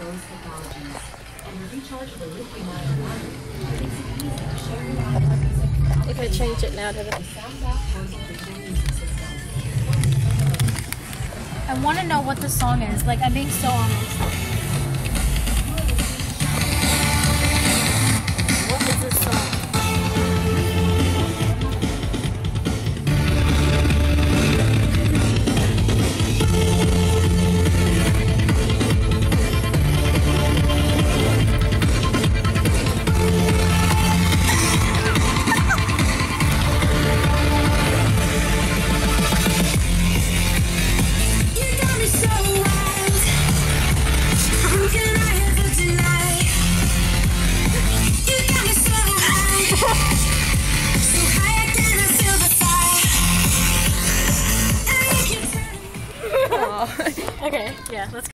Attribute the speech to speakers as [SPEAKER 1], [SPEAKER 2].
[SPEAKER 1] Bose technologies, and a rechargeable lithium-ion battery makes it easy to share your iPod music.
[SPEAKER 2] You can change it now to the
[SPEAKER 1] SoundCloud portable digital music system.
[SPEAKER 3] I want to know what the song is. Like, I'm being so honest.
[SPEAKER 2] What is this song?
[SPEAKER 3] Okay, yeah, let's go.